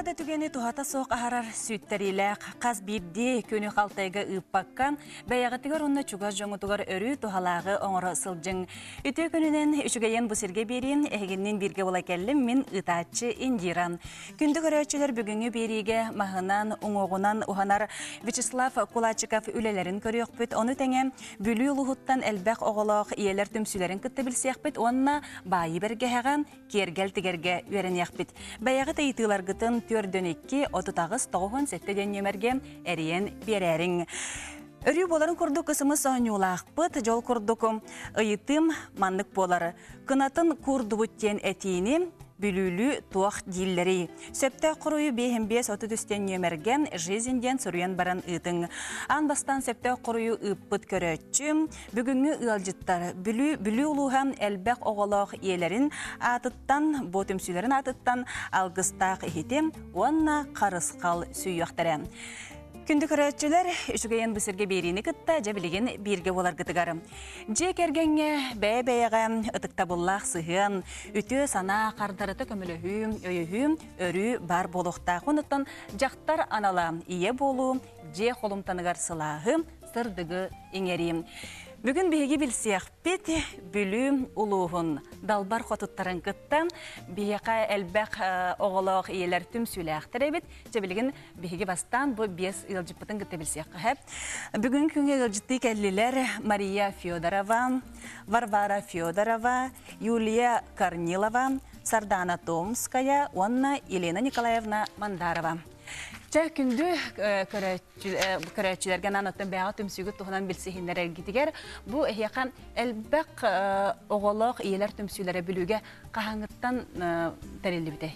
Быһада түгени тухата соқ ахарар сүттерилек қаз бирди көнү халтайга ыппаккан баягатыгар онна чугас жоңутугар өрү тухалагы оңоро сылжың. Үтө көнүнен үчүгейен бусирге берин эгиннен бирге бола келлим мен ытаачы Индиран. Күндү көрөчүлөр бүгүнгү бериге махынан уңогунан уханар Вячеслав Кулачиков үлелерин көрөкпүт. Ону теңе бүлүү улуһуттан элбек оголок иелер түмсүлерин кытты билсекпит. Онна байы бергехаган кергел тигерге үйренекпит. Баягы тыйтылар гытын төрдөнекки отутагыс тоғын сеттеден немерге әриен берерин. Өрі боларын күрдік кысымыз оңюлақпыт, жол күрдік ыйытым маннык болары. Кынатын күрдібіттен әтейіні бүлүлі туақ диллери. Сөпті құруы 5-5-30 немерген жизінден сүрген баран ыйтың. Анбастан сөпті құруы ыппыт көрөтчі. Бүгінгі ыалжыттар бүлі улуған әлбәқ оғылақ иелерін атыттан, ботымсүлерін атыттан алғыстақ ehitем, онна қарысқал сүйіқтірі. Күнді көрәтчілер үшігейін бұсырге беріні күтті жәбілеген бірге болар күтігарым. Же кергенге бәй-бәйіға ұтықта боллақ сығын, үті сана қардарыты көміліхім, өйіхім, өрі бар болуқта. Қонықтан жақтар анала ие болу, же қолымтанығар сылағым, сырдығы еңерім. Бүгін бейге білсек бет бүлі улуғын далбар қотыттарын күттен бейеқа әлбәқ оғылық иелер түм сөйләқтірі бет. Жебілген бейге бастан бұл 5 ұлжыппытын күтті білсек қап. Бүгін күнге ұлжытты кәлілер Мария Федорова, Варвара Федорова, Юлия Корнилова, Сардана Томская, Онна Елена Николаевна Мандарова. Жа күнді көрәтчілерген анаттан бәға түмсүйгі тұғынан білсігіндері кетігер. Бұл әйеқан әлбәқ оғылық иелер түмсүйлері білуге қағаңыттан дәрелі біде?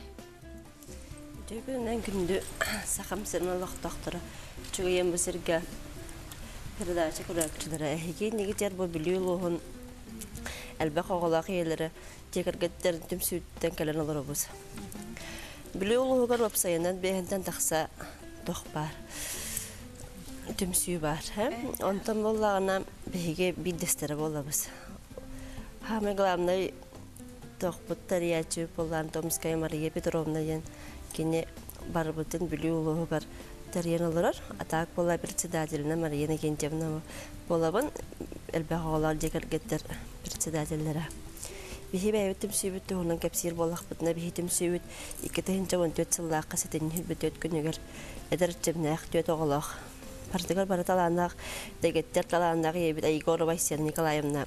Жүгінен күнді сақам сырны лақтақтыры. Жүгіен бұсырға передача көрәтчілері әйген негетер бұл білу ұлығын әлбәқ оғылық иелері текіргеттер түмсүйттен кәлін олар бұз. Білі ұлығығар өпсайынан бейінден тақса тоқ бар, түмсүй бар. Онтан болағына бейге биддестері болабыз. Хамы ғаламнай тоқ бұттар ячы болған Томская Мария Петровна ен кені бар бұттын білі ұлығығар тәрген олырар. Атақ бола председателіна Мария Кентевна болабын әлбәқ оғалар жекергеттер председателері. Бихи бәйбеттім сүйбітті оның кәпсер болақ бұтына бихитім сүйбіт 2-14 сыллақ қасетін хүлбіт өткінігер әдіртчімні әқтөт оғылақ. Партығар бары таланақ, дәгеттер таланақ ебіт Айгор Вайсен Николаевна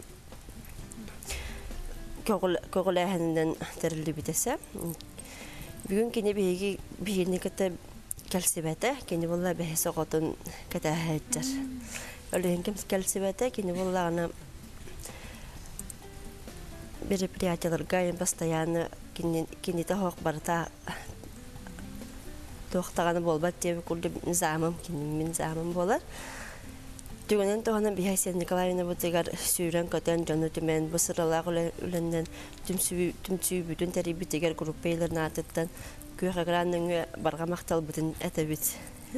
көғіл әхінінен тәрілі бітесі. Бүгін кені бейгені кәті кәлсібәті, кені болла бәйесі оғытын кәті әйттер. Өлігін кемс кәлсібәті, кені боллағына мероприятияларга постоянно кинете хок барта тохтаганы болбат деп күлдү замым кинин замым болар. Түгөнен тохана Бихайсен Николаевна бутегар сүйрен көтөн жону түмен бусыралак үленден түмсүй бүтүн терибитегер группаларына аттан көйгагранның барга мактал бүтүн этебит.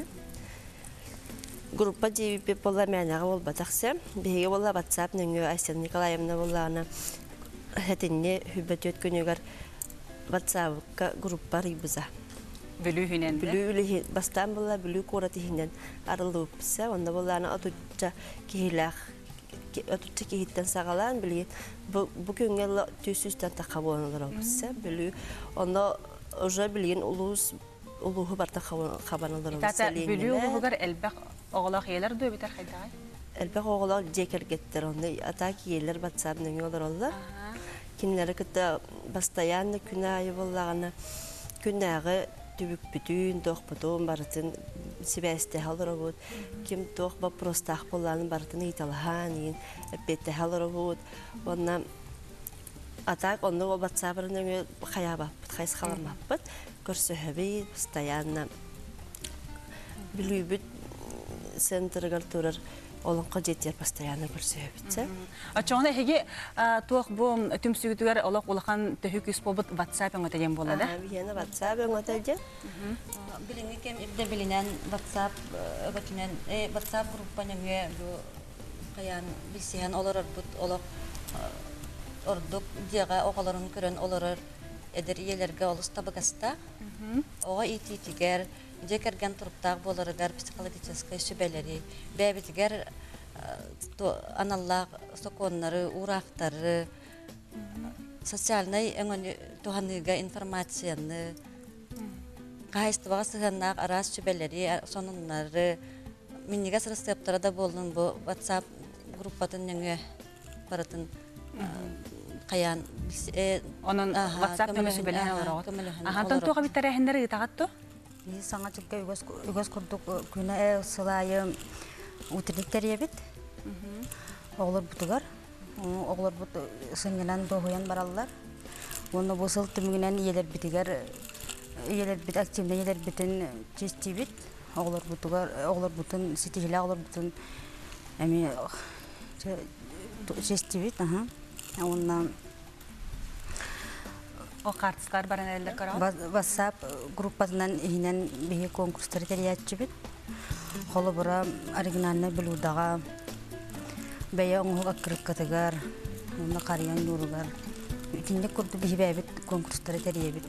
Группа деп болла менага болбатаксы. Беге болла WhatsApp нөңгө Айсен Николаевна боллана Хәтенне хүбәт өткөнөгөр WhatsApp-ка группа рибыза. Бүлү хүнен. Бүлү бастан була бүлү кораты хинен арылыпса, онда буланы атуча килак, атуча киттен сагалан билген. Бу күнгө төсүстән такабонлар болса, бүлү онда уже билген улугы барта хабаналар болса. Тата бүлү улугар элбек оголак елер дөй битер хайда. Элбек оголак жекергеттер онда атак елер WhatsApp-ның олар олла. Кинләре кытта постоянно күнәйе буллаганы күнәгы түбүк бүтүн тох потом бартын себәсте халыр бут ким тох ба простах булланы бартын италхан бетте халыр бут онна атак онны WhatsApp-ның хаяба хайс халамаппыт көрсөһөбүй постоянно билүбүт центргар турар Олон қажеттер постоянно көрсөбүтсө. Ачоңна хеге тоқ бу түмсүгүтүгөр олоқ улахан төһүк үс болбут WhatsApp-ын өтөген болду. Бияна WhatsApp-ын өтөдө. Билинге кем ирде билинен WhatsApp өтүнен WhatsApp группаныгы бу каян бисен олар бут олоқ ордук дияга оголорун көрөн олар эдер иелерге олус табыгаста. Оға ити-тигер, жекерген тұрыптағы боларыгар психологической сөбелері, бәбітігер аналлақ соконнары, урақтары, социальный өңіні туғаныға информацияны, қайыстываға сығаннақ арас сөбелері, сонынлары, меннеге сырыстыптары да болдың бұл WhatsApp группатын өңі баратын қаян. Onun WhatsApp nömresi bilen olarak. Ahantan tuğa bitter ehenleri itagatto? Biz sana çıkka ügöz kurduk güne sılayı utilitler yebit. Oğlar butugar. Oğlar but sıngenan doğuyan barallar. Onu bu sıl tümünen yeler bitiger. Yeler bit aktifne yeler bitin çiçibit. Oğlar butugar, oğlar butun sitihile oğlar butun emi çiçibit. Ondan O kartlar baran eller karar. WhatsApp grupasından ihinen bir konkursları teriyatçı bit. Holo bura originalne biludaga beya onu akırık katıgar. Onda kariyan yorugar. İkinci kurdu bir bebet konkursları teriyabit.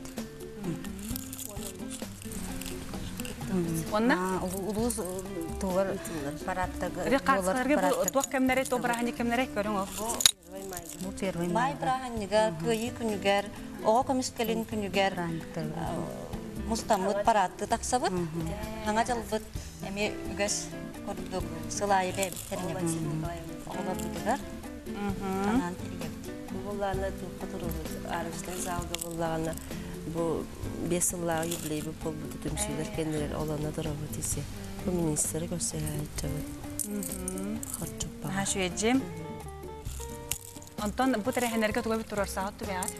Onlar? Ulus tuvar paratta. Ve kartlarga bu tuğ kemlere tobrahani kemlere görün o. Bu tervay May brahannigar, kıyı künüger, oğa komiskelin künüger, mustamut parattı taksabıt. Hanga çalbıt, emi ügöz kurduk, sılayı beb, terine bak. Oğla budugar, anan teriyem. Bunlarla tuğ arıştan salgı bunlarla bu 5 yıllar yübleyi bu pol bu tümsüler kendileri olana durabıt ise. Bu ministeri göstereyip çabuk. Ha şu edeceğim. Ondan bu tere ehenleri tuğa bitter orsağı tu beğat.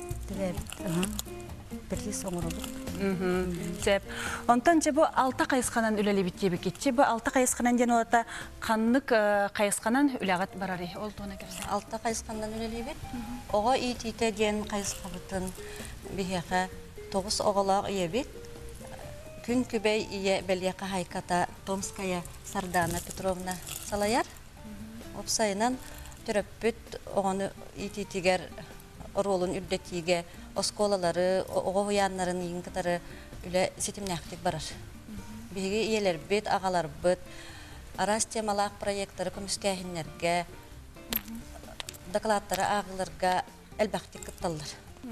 Birli soğuru Cep. Ondan bu alta kayıskanan üleli bittiği bir kitçi. Bu alta kayıskanan den olata kanlık kayıskanan ülegat barari olduğuna göre. Altta kayıskandan ülelebet, oğa iti-iti diyen kayıskabıtın biheğe 9 oğalaq iyebet. Gün kübey iye belyeğe haykata Tomskaya Sardana Petrovna salayar. Opsayınan töröpbüt oğanı iti-itiger rolun üddetiğe oskolaları, oğuyanların yiyin kadarı üle sitimnäktik barar. Bihi iyeler bit, ağalar bit, aras temalaq proyektları komiskähinlerge, dokladları ağılarga elbaqti kıttallar.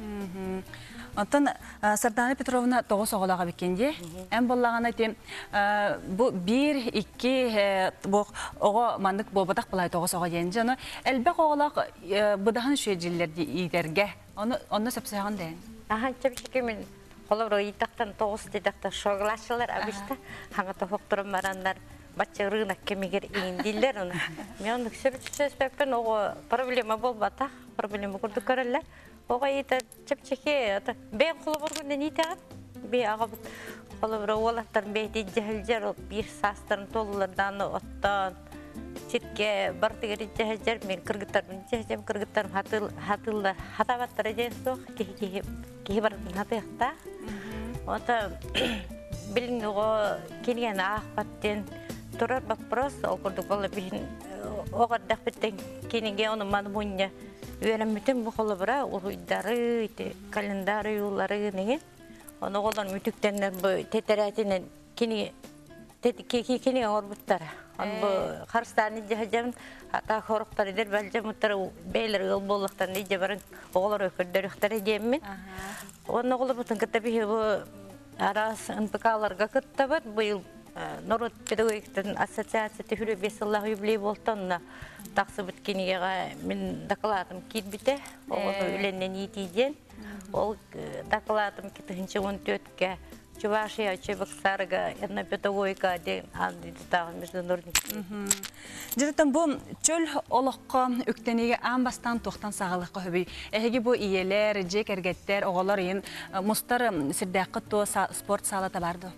Ondan Sardana Petrovna 9 oğlağa bikende. En bollağına dem bu 1 2 bu oğa mandık bu badak bulay 9 oğa yenge onu elbaq oğlaq budahan şüyecilerdi iderge. Onu sepsehan den. Aha çabşekemin kolabro yitaktan 9 didakta şoglaşlar abista. Hanga tofokturum baranlar Batça rınak kemiger indiller onu. Men onu sürüçsüzbekten o problema bolbata, problema kurduk kararlar. Oğa yita çapçeke ben kolaborgundan yitaat. Bir ağabıt kolabro oğlaktan behdi cehilcer bir sastırın tolulardan ottan. Çirke bartıgeri cehilcer men kırgıtlarım cehilcer kırgıtlarım hatıllar hatavatlara jesoq kihi barın hatayaqta. Ota bilin o kelgen ahpatten turar вопрос okurduk ola bihin o kadar bitten kenige onu madmunya öğrenmeten bu kolabra uydары ite kalendar yolları ne onu olan mütüktenler bu teteratinen keni keni orbutlar on bu Kırgızstan'ı jahajam hatta horuktar eder belce mutar beyler yol bolluktan diye barın oğlar ökürdürükler diyemmin onu oğlu butun kitabi bu aras NPK-larga kıttabat bu yıl Norot Pedagogikten Asosiasiyeti hürü 5 yıllık yübleyi boltanna taqsı bitkeniye men dokladım kitbite oğlu ülenden yitiyden ol dokladım kitinci 14-ke Чувашия, Чебоксарга, этнопедагогика деген андыдагы международный. Жыртан bu çöl olaqqa ökteniге ambastan toxtan sağlıqqa höbü. Ehegi bu iyelер, jek ergetler, oğalar yin mustar sirdaqı to sport salata bardı.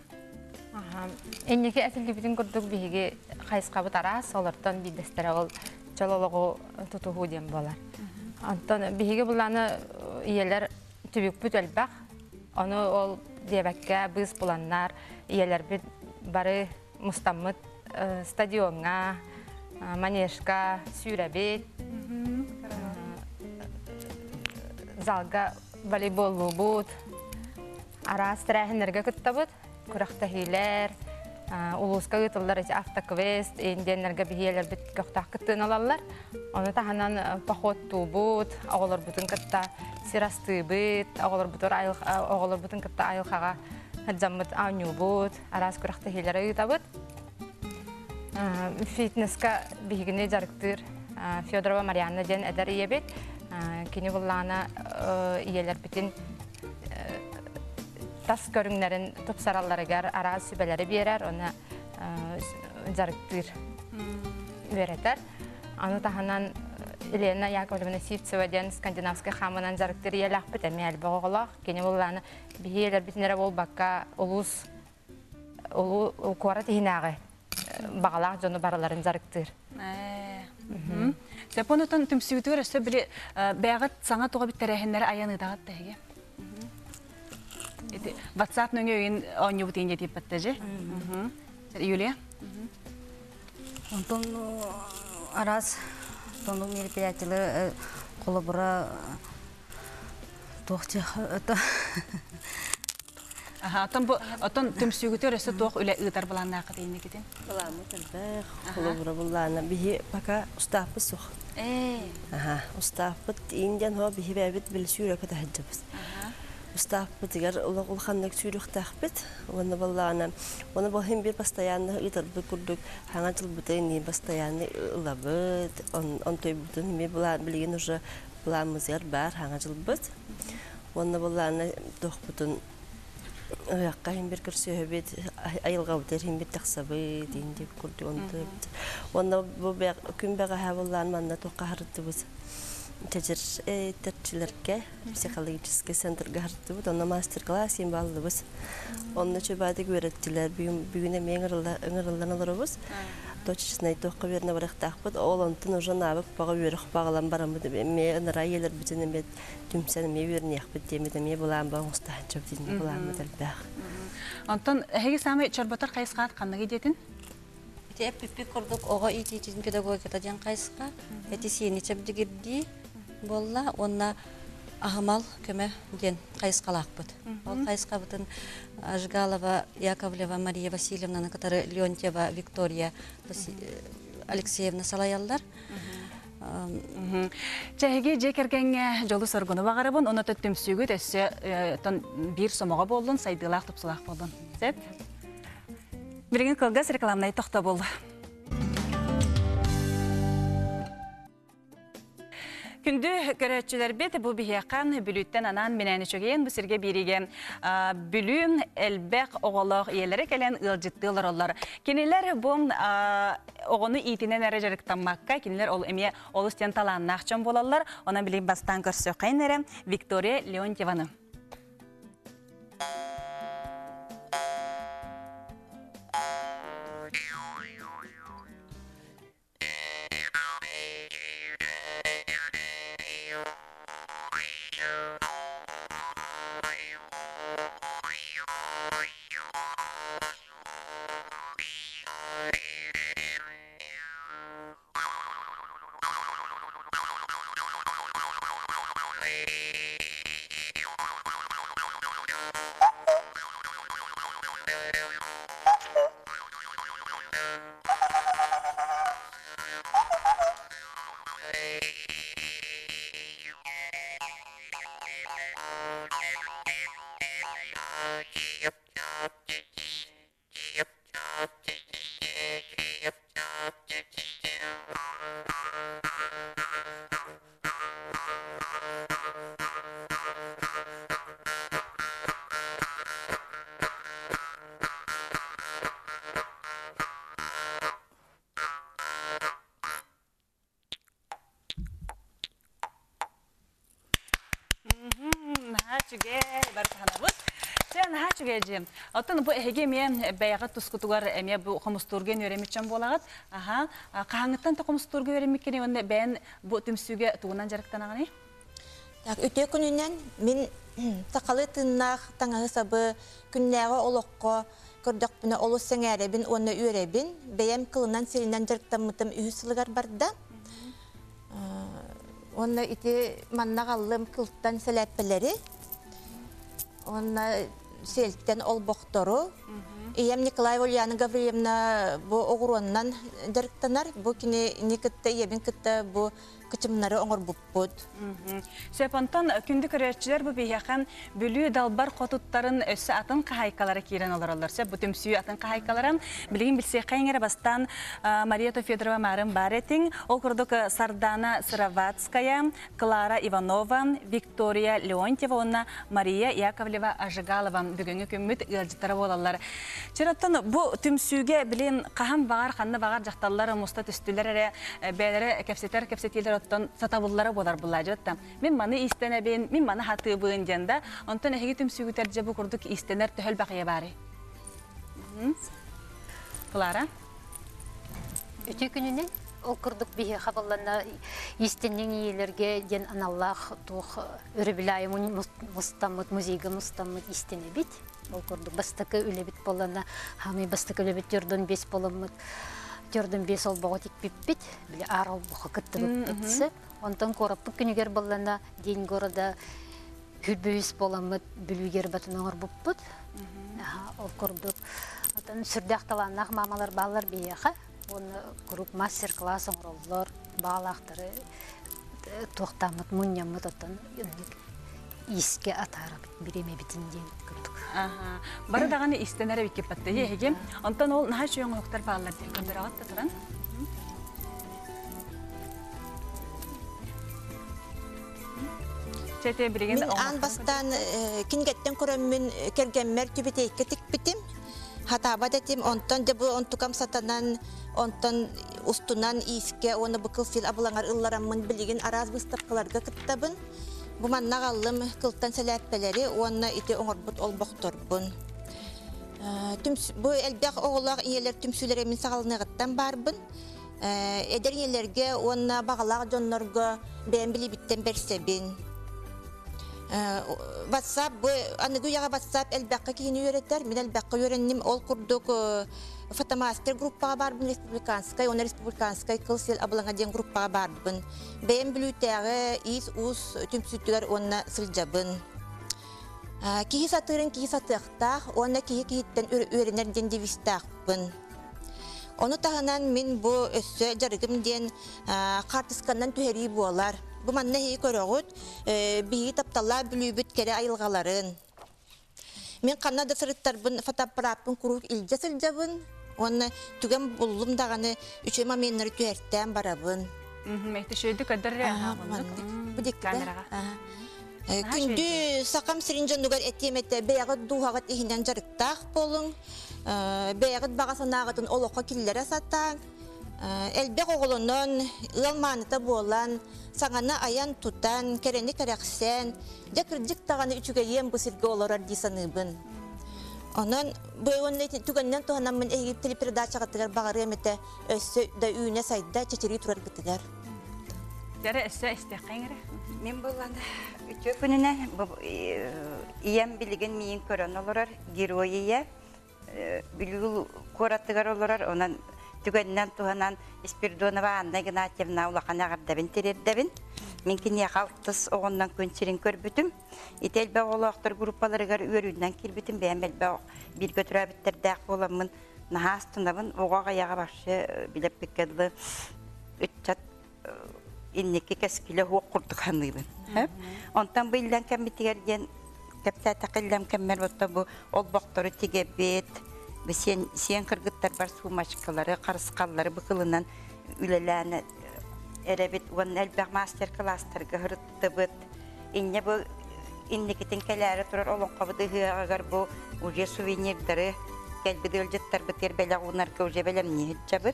Enneki әсілге бітін күрдік бейге қайысқабы тарас, олардан бейдестері ол чололығы тұтуғу дем болар. Антон бейге бұланы иелер түбік бүт әлбақ, оны ол дебәкке біз бұланнар, иелер біт бары мұстамыт стадионға, манежға, сүйрәбет, залға волейболлу бут. Арас тәрәһеннәргә кыттабыт. Күрәхтәһиләр, улуска гытыллар эти автоквест, инденнәргә биһияләр бит көктәк кыттын алалар. Аны таһанан поход тубут, оголор бутын кытта сирасты бит, оголор бутын кытта айылхага хаҗаммыт аню бут, арас күрәхтәһиләр гытабыт. Фитнеска бигене жарыктыр. Федорова Марьяна ден эдер иебит. Кини буллана иелер битин тас көрүңнәрен топсаралларыгар араз сүбәләре берер, оны жарыктыр беретер. Аны таһанан Елена Яковлевна Сивцева ден скандинавский хамынан жарыктыр иеләк бит, әме әлбәгылак. Кини буллана биелер битнәре бол бакка улус куара тиһинәгә багалак жоны бараларын жарыктыр. Сәпонотон түмсүйтөр өсө биле бәгат саңа туга биттерәһеннәре аяны дагат тәге. Эти WhatsApp нөңөйин оню бутин дип баттыжы. Юлия. Онтон арас тону мероприятиелер колобура тохча отон түмсүйтөр өсө туак үле ыйтар буланна кытыйны китен. Буламы тәлбәх, холобура буллана бихи пока устапы сух. Устапы индиан хо бихи бәбит билсүрә кытаһҗабыз. Устапы тигәр ул ханнак сүрүх тахбит, уны буллана. Уны бу һәм бир постоянно ыйтар бу күрдүк, хаңа тыл бутыны постоянно лабыт, он той бутын ме була билген уже буламызыр бар хаңа тыл бут. Уны буллана тох бутын Якка һәм бер кирсә бит айылга үтер һәм бит тахсабы динде күрде онды. Онда бу күн бәгә һаваллан манна тока хартыбыз. Тәҗир тәрчиләргә психологический центрга хартыбыз. Онда мастер-класс һәм балдыбыз. Онда чөбәдә күрәттеләр бүгенә меңгырларыбыз. Точечный тока верне барахтахбыз. Ол онтын уже навык бага үрәх баглан барамы дип. Мен райлар битен бит түмсән ме вернех бит демедә ме булам ба устаһчып дин булам дәлбәх. Антон һәге самы чорботор кайсыгат канны гидетин? Теп пипик курдук ого итичин педагогика ден кайсыка. Эти сени чепдигирди болла онна Ахмал көмө ден кайскалакпыт. Ол кайскабытын Ажгалова, Яковлева, Мария Васильевна, катары Леонтьева, Виктория Алексеевна салаяллар. Чәһеге жекергәнгә жолы соргыны багарыбын, оны төмсүгү төссө тон бир сомога болдун, сайдылак топсылак болдун. Сәп. Бирген кылгас рекламнай тохта болду. Күндү көрөчүлөр бет бу бияқан бүлүттен анан менен чөген бу сирге бириге бүлүн элбек оголок иелери келен ылжыттылар олар. Кинилер бу огону итинен эрежериктамакка, кинилер ол эме олустен таланнакчан болалар. Ona билим бастан көрсө кайнере Виктория Леонтьеваны. Гежем. Атын бу эге мен баягы тускутугар эме бу комустурген өремичен болагат. Каңыттан та комустурга өремиккене онда бен бу түмсүгө тугунан жарыктанаганы. Так өтө күнүнөн мен такалы тыннак таңагы сабы күннәгә олокко көрдөк бүне олус сеңәребин оны үребин бәям кылынан сиринен жарыктамытым үһүсылыгар барда. Онна ити маннагаллым кылттан сәләппеләре. Онна селттен олбоктору. Ием Николай Ульяна Гавриевна бу огуроннан директорнар. Бу кини никытта ебин кытта бу кычымнары оңор буппут. Сөпонтон күндү көрөчүлөр бу бияхан бүлүү далбар котуттарын өссө атын кахайкалары кирен олоролор. Сөп бутум сүйү атын кахайкаларын билигин билсе кайыңера бастан Мария Федорова марын баретин, ол курдук Сардана Сыроватская, Клара Иванова, Виктория Леонтьева, онна Мария Яковлева Ажигалова бүгүнгү күмүт ылжытары болалар. Чираттан бу түмсүүгө билин кахам багар, ханны багар жакталлар, муста түстүлөр бээлери кепсетилер оттон сатабыллары болар булажытта. Мен маны истенебин, мен маны хатыбын жанда, онтон эги түмсүүгүтер же бу курдук истенер төхөл бакыя бары. Клара? Өтө күнүнен ол курдук бие хабаллана истеннен иелерге ден аналлах тух өрөбүлайым мустамыт музейге мустамыт истенебит. Ол курдук бастакы үлебит болана, хами бастакы үлебит жордон 5 боломыт. Жордон 5 ол боготик пиппит, биле арал бохо кыттыбыт битсе. Онтон кораппы күнүгер болана ден города хүлбөйүс боломыт, бүлүгер батын оңор буппут. Ол курдук отон сүрдакталанах мамалар баллар бияха. Оны групп мастер-класс оңроллор, балактары токтамыт, муньямыт отон иске атарып биреме битинден күрдүк. Бары даганы истенере бикке патты еге. Онтон ол наха чөң октар баллар дилгендер агатта туран. Чете билген Мен ан бастан кингеттен көрөммүн кергенмер түбетейке тикпитим. Хатаба детим онтон де бу онтукам сатанан онтон устунан иске оны быкыл фил абылаңар ыллараммын билген араз выставкаларга кыттабын. Бу маннагаллым кылттан сәләппеләре онна ите оңорбут олбокторбун. Бу элбек оголак иелер түмсүләре мен сагалыныгыттан барбын. Эдернелерге онна багалак жоннорго бен били биттен берсебин. WhatsApp бу аныгы яга WhatsApp элбекке кийини өйрөтөр. Мен элбекке өйрөннүм ол курдук фотомастер группага барбын республиканскай, оны республиканскай кылсел абылаңа ден группага барбын. Бен билүтәге ис ус түмсүттүгөр онна сылжабын. Кии сатырын кии сатыктак, онна кийиттен өйрөнөр ден девистакпын. Оны тагынан мен бу өссө жарыгым ден картыскандан түһери болар. Бу манна хей көрөгөт, бии тапталла бүлүбүт кере айылгаларын. Мен канада сырыттарбын фотоаппаратын курук илже сылжабын. Оны түгем буллум даганы 3 моменттер түһәртән барабын. Мекте шөйдү кадыры Бу дикте. Күндү сакам сиринжондугар этемете беягы дугагат ихинен жарыктак болуң. Беягыт багасанагытын олокко киллере саттаң. Элбек оголонон ылманыта болан, саңана аян тутан, керени керексен, жакыржык таганы үчүгө ем бусирге олорар дисаныбын. Онон бөйгөнне түгөннен тоһанамын эгип телепередачага тигер багары эмете өссө да үйүнө сайда чечери турар гытыгар. Дәре эссе истеккәңере. Мен булганда үчө күнүнө ием билген миин көрөн олорар героия билгил кораттыгар олорар онан түгөннен туһанан Спиридонова Анна Игнатьевна улакана гардабын терердебин. Мен кине калтыс огондан көнчерин көрбүтүм. Ителбе олоктор группаларыгар өрүнөн кирбитим бембелбе бир көтөрөбүттердак боламын. Нахастынабын ого аяга башы билеп беккеди. Үтчат иннеке кескиле хук курдуканыбын. Онтан быйылдан кембитигерден кепте такыллам кеммер болто бу олбоктору тигебет. Сен кыргыттар бар сумачкалары, карыскаллары быкылынан үлеләне эребит вон элбек мастер-класстарга хырыттыбыт. Инне бу иннекетен келәре турар олонкабыды агар бу уже сувенирдары келбидел жеттар битер белагунарга уже белемни хитчабыт.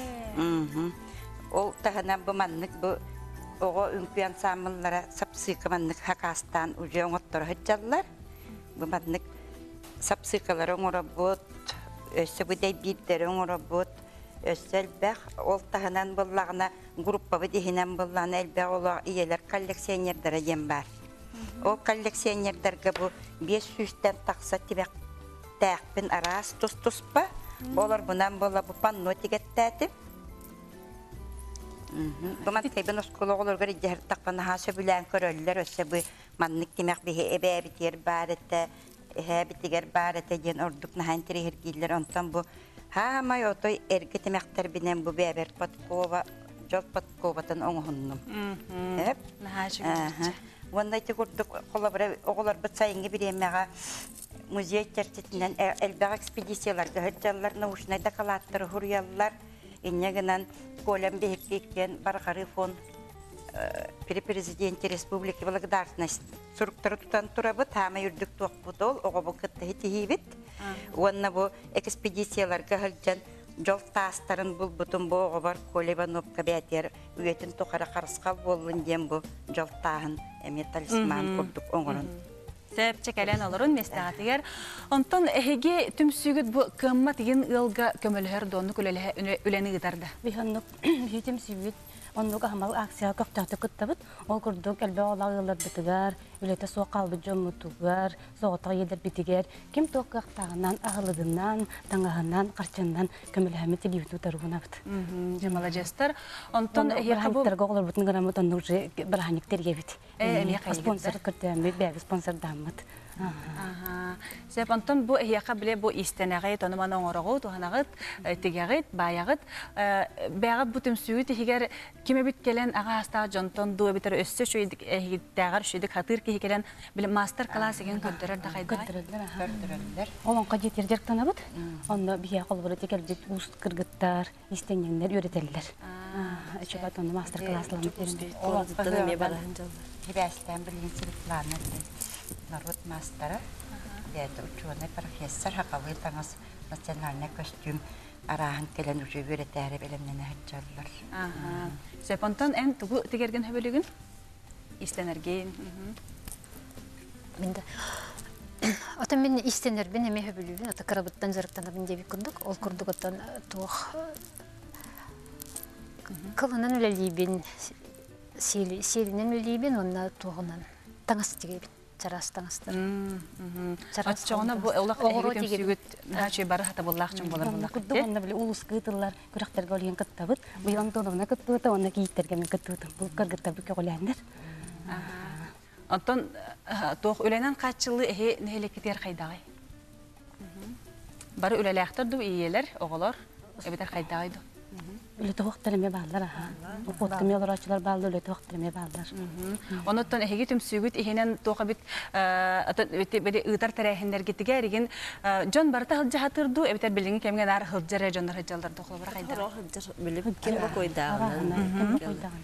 Ол таханан бу маннык бу ого үмпян самыллара сапсыка маннык хакастан уже оңоттор хитчаллар. Бу маннык сапсыкалар оңоработ, өссө бүдей бирдер оңоработ, өссө элбек ол таханан боллагына группа бидихинен болланы элбек ола иелер коллекционердары ем бар. Ол коллекционердерге бу 500-тен такса тибек тәкпин арас тус-туспа, олар бунан болла бу панно тигеттәтип. Буман тайбын оскологолоргар идер тақпана хаса билен көрөллөр өссө бу маннык демек бихе эбе битер барыта битигер барыта ден ордук нахан тиргиллер онтон бу хамай отой эрге темектер бинен бу бебер подкова жол подковатын оңхуннум. Вандай тигурдук колобра оголор бытсайынга биремега музей чертитинен элбэг экспедицияларга хөджаллар научный докладтар хурьяллар иннегенен колем бехеккен баргары фонд президенти республики благодарность структура тутан турабы тама юрдук туакпутол огобу кыттахитихибит уанна бу экспедицияларга хөджан жол тастарын булбутун бу огобар колебановка бетер үетин токара карыскал болун дем бу жол таһын металлисман курдук оңорун Сәп чекәлән алырын местәгатигер. Онтон эһеге түмсүгүт бу кымма тиген ылга көмөлһөр дону күлеле үлени гытарда. Биханнык хитим сибит оннук хамал акция кактаты кыттабыт. Ол курдук элбе олагылар битигер, үлете соо калбы жомутугар, соотак едер битигер. Ким токактагынан агылыдынан, таңаганнан, карчандан көмөлһәме тилибит утаргунабыт. Жамала жастар. Онтон эһе бу гоглар бутун грамот оннук же барахниктер бит. Спонсор кыртәм бәг спонсор даммыт. Сәп онтон бу эһе биле бу истенәгә тоныман оңорогы туханагыт, тигәгыт, баягыт, бәгә бу түмсүгүт эһегер киме бит келен ага аста жонтон ду битер өссө шуйдык эһигтәгәр шуйдык хатыр киһекелен биле мастер класс деген көтөрөр да кайда. Көрдүрөллөр. Олон кадеттер жактанабыт. Онда бия колбуры текелдик ус кыргыттар, истенгендер үйрөтеллер. Чөбат онда мастер классларны берди. Олдыдан ме баран жолдар. Хибастан билинчилик планы народ мастера. Это ученый профессор хакавый таңас национальный костюм арахан келен уже үйрөтәре белемнен хаҗаллар. Сәп онтон эн тугу тигерген хөбөлүгүн истенерген. Минде ата мен истенербин эме хөбөлүгүн ата карабыттан жарыктанабын деп күндүк. Ол курдук аттан тух кылынан үлелибин силинен үлелибин онна тугунан таңас тигебин. Чарастаңыстыр. Атчоғына бұл олақ әйгетім сүйгіт нәче бары хата боллақ чын болар болақ. Күдді онда білі улыс күйтілер, күріқтерге олген күттабыт. Бұйылан тоғына күттуыта, онда кейттерге мен күттуыта. Бұл кіргітті бүке олендер. Онтон тоқ өленен қатшылы әйе нәйлекетер қайдағай? Бары өлеләқтір ду иелер, оғылар, әбетер қайдағайды? Үлеті оқтырыме балдар. Оқтырыме олар açılar балды, үлеті оқтырыме балдар. Оныттан әйге түмсүгіт ихенен тоқа бит ұйтар тәрәхіндер кетіге әреген жон барыта хылжа хатырду, әбетер біліңі кемген ар хылжары жондар хылжалдар тоқылы бар қайдар? Хылжар біліп кем бі қойдағынан.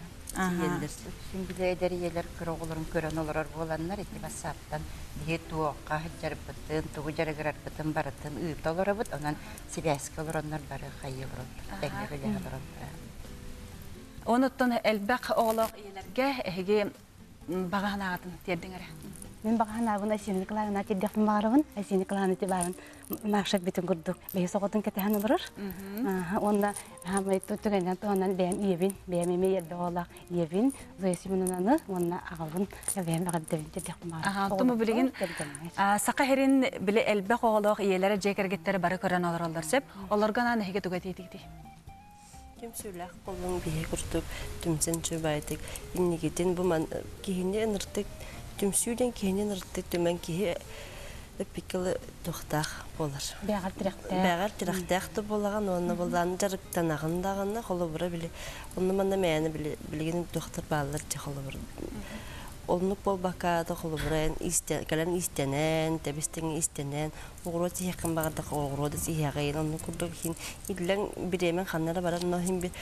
Şimdi ederiyeler kırıqların körən olar bolanlar eti basaptan diye tuaqqa jarıptın, tuğu jarıgırar bıtın barıtın ıt olar bıt ondan sibeski olar onlar barı xayılır. Təngəbeli olar. Onuttan elbaq oğlaq iyelerge ehge bağanağıdın terdiңere. Мен бағанабын әсенекларына теддефін барыбын, әсенекларына тебарын мақшақ бетін күрдік. Бәйі соғытын кәтіған олырыр. Онда хамай түгенен туғанан бәйім иебін, бәйім еме ерді олақ иебін, зойсы мұнынаны, онда ағылын бәйім ағаддебін теддефін барып. Тұмы білеген, сақа херін біле әлбәқ оғылық иелері жекергеттері бары көрен олар сәп, оларғана нәхеге түгәт етікті. Кем сөйләк қолың бейе күртіп, түмсен чөбайтық. Иннегетін бұман кейіне нұртық, түмсүйден кейіне нұртық, түмен кейі өппекілі тоқтақ болыр. Бәғар тірақтақты болаған, оны болдан жарықтан ағындағаны қолы бұра біле. Оны манда мәйәні білгенім тоқтар балылар че қолы бұра. Олынық бол бақады қолы бұрайын, кәлін истенен, тәбістен истенен, оғыру тихеқін бағардақ оғыру да тихеқайын, оны күрдік хин, идлен біремен қаннары барар, но хин бір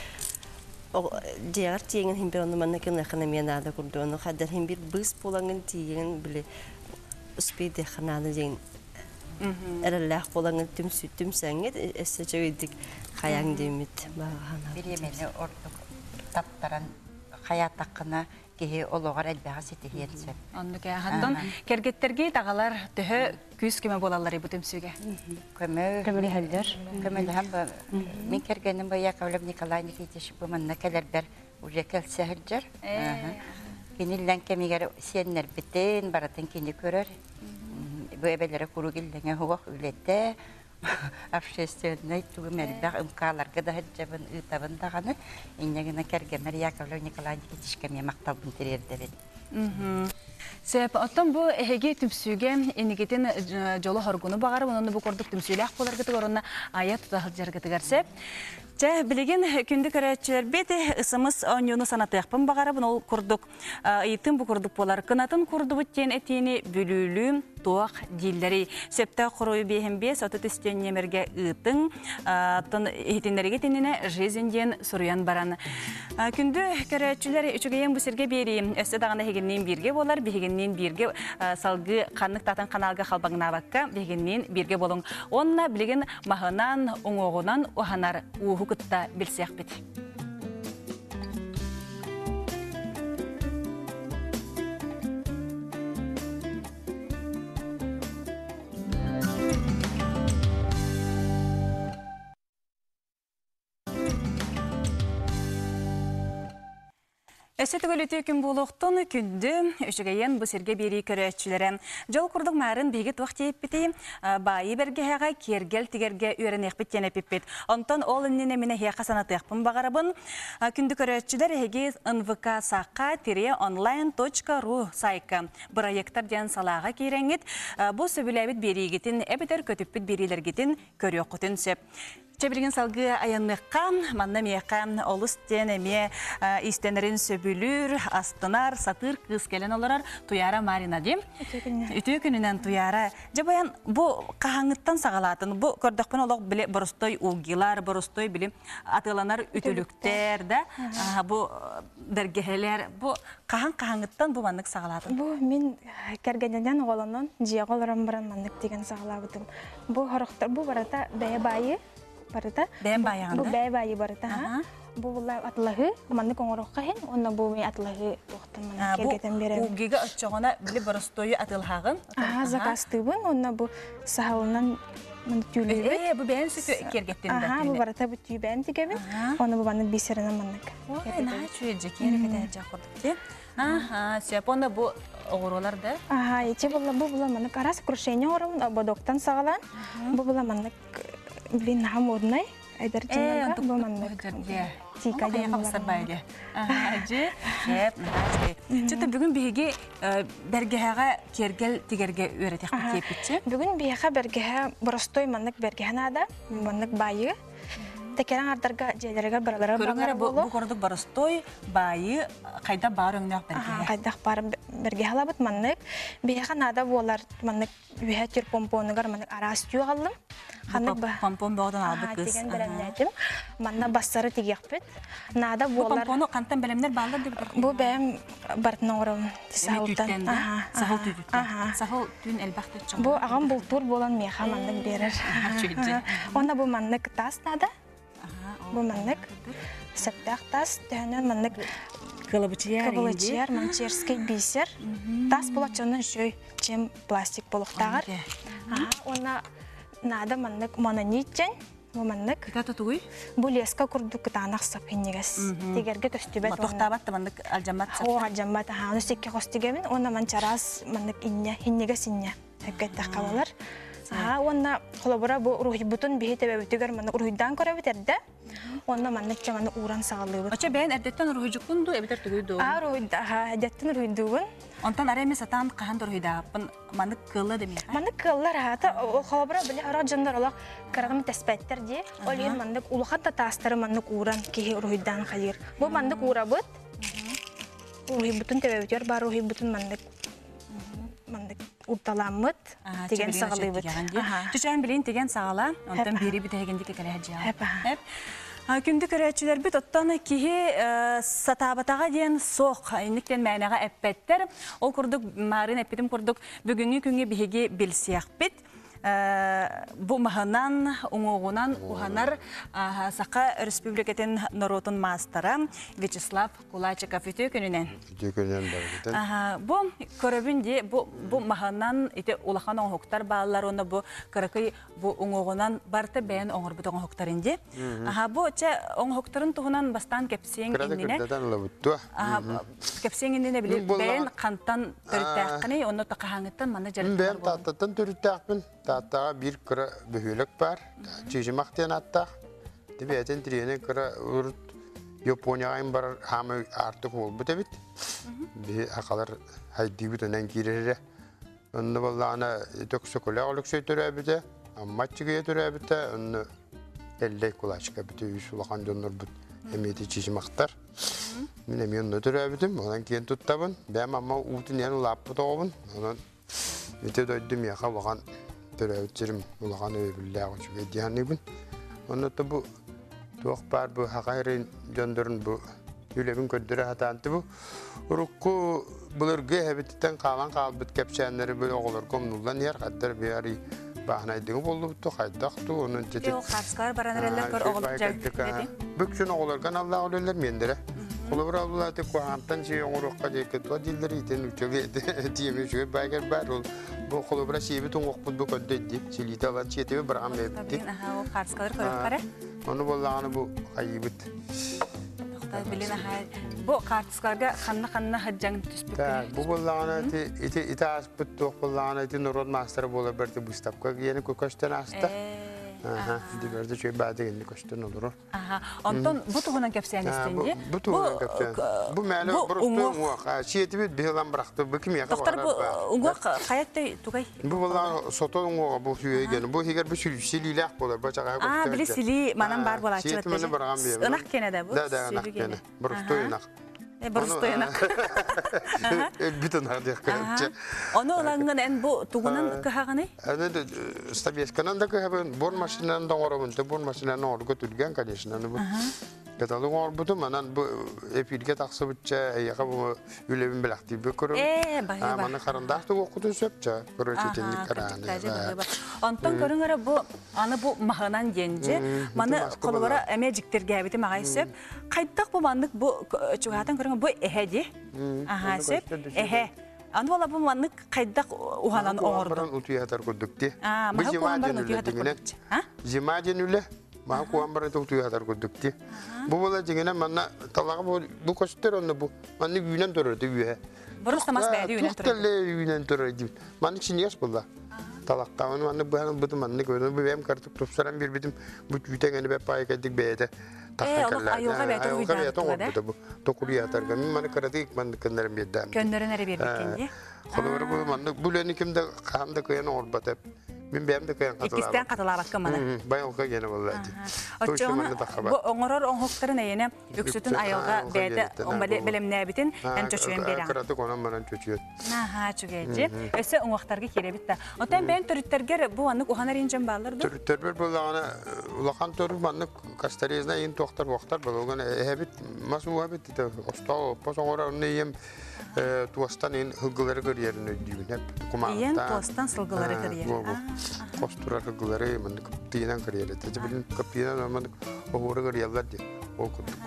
Диğer tiyengin himbir onu manna kena khanamiyana kurdu onu kadar himbir bus polangin tiyengin bile uspide khanada jeng erallah polangin tüm sanget eseceğidik hayang demit bahana Biremeli ordu taptaran hayat hakkına ki oluğar elbağ setihiyense. Onu ki hattan kergetterge tağalar tühü küs kime bolalları bu tümsüge. Kömeli halder. Kömeli hem min kergenin bayağı kavlab Nikolay Nikitich bu manna kelerber ujekel sehelcer. Kinillen kemiger siyenler biten baratın kini körür. Bu ebelere kuru gillene huvak ülette общественный тугумелбах ымкаларга да хаджабын ытабын даганы иннегина кергемер Яковлев Николаевич тишкеме макталбын терердебет. Сеп оттон бу эһеге түмсүге инигитин жолу хоргуну багар онун бу кордук түмсүлэх боларга төгөрүнө аят тутахыл жарга тыгарсеп. Жа билеген күндү көрөчүлөр бет ысымыз онюну санатыяқпын бағарабын ол курдук ыйтын бу курдук болар кынатын курдубут тен этини бүлүлү туак дилдери септе курой бехембе сатыт истеннемерге ытын тон этинлерге тенине жизньден суруян баран күндү көрөчүлөр үчүгейен бу серге бери эссе дагана хегеннен бирге болар бегеннен бирге салгы каннык татын каналга халбагына бакка бегеннен бирге болуң онна билеген махынан оңогунан ohанар Кытта билсек бит. Эсетігілі күн болуқтың күнді үшігейен бұл серге бері көрәтшілерін. Жол күрдің мәрін бейгет вақты еппеті, байы бәргеға кергел тігерге үйрен еқпеттен әпеппет. Онтан ол үннені мені хеқа санатықпын бағарабын. Күнді көрәтшілер әге НВК saqa-online.ru сайқа проекттар ден салаға кейреңет. Бұл сөбіләбіт берегетін, әбітер көтіппіт берелергетін көрі оқытын сөп. Чебілген салғы аянныққа, манна мияқа олыс тен әме истенерін сөбілір, астынар, сатыр, қыз келен оларар туяра Марина дем. Үті күнінен туяра. Жабаян, бұл қағаңыттан сағалатын, бұл көрдіқпен олық біле бұрыстой ұлгилар, бұрыстой біле атыланар үтіліктер, бұл дәргелер, бұл қағаңыттан бұл мандық сағалатын. Бұл мен кәргенеден оғылынан жияғы оларан баран мандық деген сағалабытым. Бұл хорықтар, бұл барата бәйі байы, барыта. Бәйім байығында? Бұл бәйі байы барыта. Бұл атылығы, мандық оңырыққа хен, онна бұл мен атылығы тоқтын мандық кергетен берем. Бұл ұлгиға өтчоғына білі бұрыстойы атылғағын? Закастыбын, онна бұл сағалынан мандық түйілейбі. Бұл бәйін сүті кергеттен бәтіне? Бұл барыта бұл түй бәйін тегебін, онна бұл мандық бейсерінен мандық. Ой, наға чүйеджі, кергетен жақырдық де. Сөп, онда бұл оғырулар да? Ече бұл мандық арасы күршейне оғырын, ободоқтан сағалан. Бұл мандық Блин, нам одной, айдар тенга, бұл мандық. Тика демалар. Байды. Же, жеп, нағашты. Чөті бүгін бейге бәргеға кергел тегерге өретек кетепетші? Бүгін бейге бәргеға бұрыстой мандық бәргеға ада, мандық байы. Текерен ардарға жайларға баралара бағара болу. Бұл көрдік бұрыстой байы қайда бар өңнақ бәргеға? Қайдақ бар бәргеға алабыт мандық. Бейге нада болар мандық үйе тер помпоныгар мандық арас түйе қалдым. Помпон бағдан алды қыз. Деген білімдетім. Манна бастары тегеқпет. Нада болар... Бұл помпоны қантан білімдер балдар деп бір? Бұл бәйім бартына орауын. Сағыл түйдіктен. Сағыл түйін әлбақты чоң. Бұл ағам бұл тур болан меха мандық берір. Онда бұл мандық тас нада. Бұл мандық сәптәқ тас. Тәнен мандық кылыбычияр, манчерский бисер. Тас бұл атчанын жөй чем пластик болуқтағар. Ona nada mandık mononitçen, bu mandık. Kata tuğuy? Bu leska kurdu kıtanak sapınnigas. Tegerge köstübet. Matoxtabat da mandık aljamat sap. O aljamat ha, onu sekke kostigemin, ona mançaras mandık inne, hinnigas inne. Hakikaten kavalar. Ha, ona kolabora bu ruhi butun bihi tebebütüger mandık ruhidan korabiterde. Onda mandık çamanı uğran sağlığı. Aça ben erdetten ruhicukundu, ebiter tuğuydu. Ruhida, ha, erdetten ruhidugun. Ondan araya satan kahan ruhida, mandık kılı demek. Mandık kıllar ha, o kolabora bile aracınlar olak karagım tespetler diye. Oliyer mandık ulukat da tastarı mandık uğran ki ruhidan hayır. Bu mandık uğrabıt. Ruhi butun tebebütüger, bar ruhi butun mandık. Mandık urtalamıt, tegen sağlıyıbıt. Tüçen bilin tegen sağla, ondan biri bir tegendik ekele hacıya. Hep. Kündük öğretçiler bir ottan ki satabatağa diyen soğuk, indikten mənağa əppətlər. O kurduk, marin əppetim kurduk, bugünkü günge bihege bilsiyaq bit. Bu mahanan, uğuğunan, uhanar Saqa Respublikaten Narotun Mastara Vyacheslav Kulachikov ütü gününen. Ütü gününen barıgıdan. Bu köröbünde, bu mahanan ite ulağan oğuktar bağlılar, onda bu kırıkı bu uğuğunan barıta beğen oğur budu oğuktar indi. Bu oğuktarın tuğunan bastan kepsiyen indine. Kırada olabuttu. Kepsiyen indine bile beğen kantan törüttəqqini, onu taqahangıttan mana jarıtlar beğen tatlıdan törüttəqqin. Tattağa bir kıra bühülük var. Çiğcimakten hatta. Dibiyeten triyene kıra urut Japonya'nın var hamı artık oldu debit. Bir akalar haydi bir dönen girere. Onu vallahi toksikole alık şey türebide. Amma çıkıyor türebide. Onu elle kulaçka bütün yüzulakan dönür bu. Emiyeti çiğcimaklar. Benim yanında türebidim. Ondan kendi tuttabın. Ben ama utun yanı lapı doğun. Ondan öte döydüm ya kavakan türebitçirim. Ulakan öbürler çünkü diyanibin. Onu da bu Tuğuk var bu hakayrin döndürün bu yülemin köddüre hatantı bu. Urukku bulurgu hebitten kalan kalbit kepçenleri böyle olur komnuldan yer kadar bir arı bahnaydığını buldu bu kaydaktı onun dedi. Yok karskar baranırlar kör oğulacak dedi. Büksün oğulurken Allah oğullar mendire. Kulubur abdullah te kuantan şey urukka deket o dilleri iten uçuge diyemi şu baygar bar ol. Bu kulubura şeyi tun okput bu köddedi. Silita var çiğte bir bırakam etti. Aha o karskar kör kare. Onu vallahi bu kaybet. Bilin aha bu karsklarga kanna hajjang tüspük. Bu vallahi ite aspet to vallahi ite norod master bola berti bu stapka yeni koştan asta. Aha, diberde şey badegin koştan olur. Aha, ondan bu tuğunan kepsen istendi. Bu tuğunan kepsen. Bu mele buruştu muha. Şiyeti bir bilan bıraktı. Bu kim ya? Doktor bu ungu hayatta tugay. Bu vallahi soto ungu bu hüye gene. Bu higer bir siliyle bolar. Bacağa koştan. Bili sili manam bar bolar. Şiyeti mene bırakam bir. Inak kene bu. Da inak kene. Buruştu inak. Buruştu inak. Bütün hadi kırıkça. Onu olanın en bu tuğunan kıhağını? Ana da stabiyeskanan da kıhağın bor maşinan da orabın. Bor maşinan orada götürgen kardeşinden bu. Katalı var bu da manan bu epilge taksı bütçe yaka bu ülevin belakti bir kuru. Bayı. Manı karındaktı okudun söpçe. Kuru çetinlik karani. Ondan görün bu anı bu mahanan gence. Manı kolubara emeciktir gabiti mağa söp. Kaydak bu manlık bu çuğatan görün bu ehedi. Aha söp ehe. Anı valla bu manlık kaydak uhanan oğurdu. Kuambaran utuya hatar kudukti. Maha kuambaran utuya hatar kudukti. Zimacen üle. Maha kuambaran utuya hatar kudukti. Bu bola jengene manna talaga bu koster onu bu. Manni günen törödü üye. Burası mas beydi günen törödü. Tuhtelle günen törödü. Manni için yaş bulda. Talakta onu manni bu hanım budu manni koydu. Bu benim kartık topsaran bir bidim. Bu tüyten be pay geldik beyde. Ayolga beyde uydan bu. Tokuriya atar gami manni karadık manni kendilerim yedem. Gönderenleri bir kendi. Kolları bu manni bu leni kimde kamda koyan orbata. Min benim de koyan katılar. İkisten katılar bakın bana. Bayağı oka gene vallahi. Bu oңорор оңхоктарын эйене үксүтүн айылга бээде белемнебитин эн чөчүен берем. Кыратык онан менен чөчүет. Аха, чүгеже. Өсө оңохтарга керебит да. Отан бен төрүттергер бу аннык уханар инжен балларды. Төрүттер болгоны улахан төрүп аннык кастарезна ин токтор боктар болгоны эбит масуабит те осто посоңора нейем туастан ин хылгылары көрүерүн өйдүбүн хеп кумаакта. Иен туастан сылгылары көрүер. Костура хылгылары мен кыптыйнан көрүер. Те билин кыптыйнан мен оору көрүерлер ди. Ол куттук.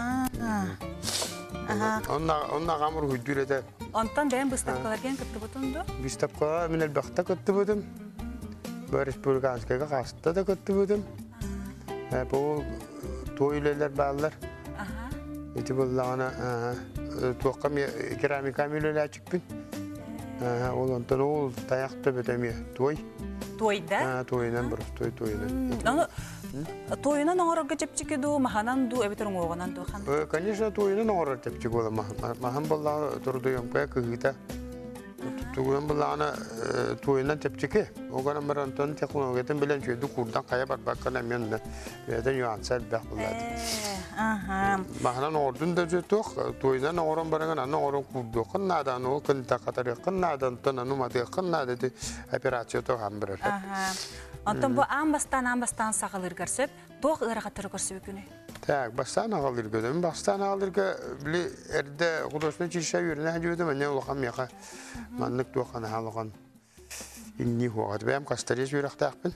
Онна гамыр хүдүрөдө. Онтан бен быстапкаларген кытты бутунду. Быстапкалар мен элбакта кытты бутум. Бу республиканскайга каста да кытты бутум. Бу тойлелер баллар. Эти буллана тоқам керамика милелер чыкпын. Ол онтан ол таякты бетеме той. Тойда? Тойнан бұрыс тойнан. Аны тойынан оңорга чепчикеду маханан ду эбетерин оғынан ду хан. Конечно, тойынан оңорга чепчик ола махан болла турду ямка кыгыта. Туган боллана тойынан чепчике. Оғана марантон технологиятын билен чөйдү курдан кая барбаккана мен беден юансал бак булады. Маханан ордун да жөтөк тойынан оңорон бараган аны оңорон курду. Кыннадан ол кынта катары кыннадан тонану мады кыннады де операция то хамбыр. Антон бу амбастан сагылыр көрсөп, тоқ ырага түрү көрсөп күнү. Так, бастан алыр gödüm. Бастан алырга били эрде кудосун чишэ юрүнө жөдүм, мен улгам яка. Маннык тоқаны алган. Инни хуат бем кастарис юрактакпын.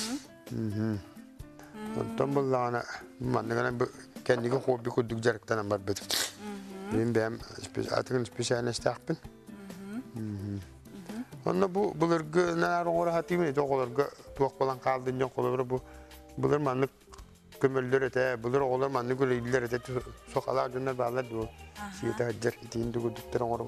Антон буллана манныгана кендиге хобби кудук жарыктан бар бет. Мен бем специалистакпын. Онна бу булыргы нар оңора хатимин тоголорга тоқ болан калдын жок болор бу. Булар маннык көмөлдөр эте, булар оголор маннык өлөйлөр эте сокалар жөнөр баалар ду. Сиета хаджар итин дугудуттар оңорум.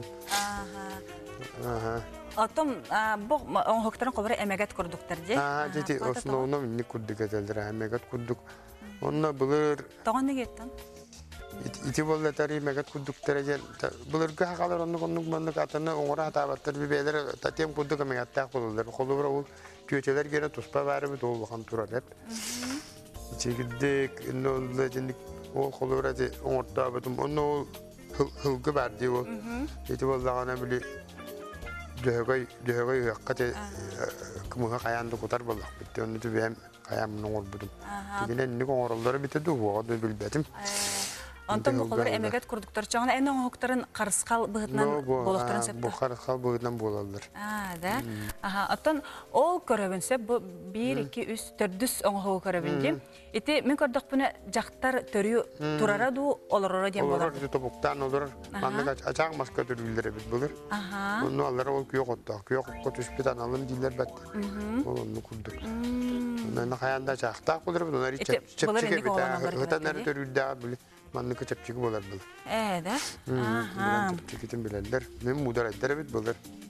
Аттом бу оңхоктарын кобра эмегет курдуктар ди. Дети основном инни курдук этелдер, эмегет курдук. Онна булыр Тогон негеттен. ити боллатары эмегет курдуктар эжен. Булырга хакалар оннук мандык атаны оңора табаттар бибелер татем курдук эмегеттак болулар. Холубра ул көчелер гене туспа барып долган турар деп. Чигиддик ноллажник ол холубра де оңорта бутум онно хылгы бар ди ол. Ити боллагана били дөһөгөй хаккате кымга каянды кутар боллак битте онны түбем каям ноңор будум. Тигинен ник оңорлары битте дугуга да билбетим. Антон бухалар эмегет курдуктар чагына эне оңхоктарын карыскал быгытнан болохтарын сөптө. Бу карыскал быгытнан болалар. Да. Аттан ол көрөбүнсө бу 1 2 3 4 оңхоо көрөбүнди. Ити мен көрдүк буны жактар төрү турара ду олорора дем болар. Олорор тобуктан олор анда ачак маска төрүлдөрө бит булар. Муну алар ол күйө котту. Күйө котуспитан алын дилер бат. Ол onu курдук. Мен хаянда жакта булар буну чепчиге бит. Хатанар төрүлдө бул. Маннык чепчиге болар бул. Да. Чепчигитин билелер. Мен мудар эдер бит булар.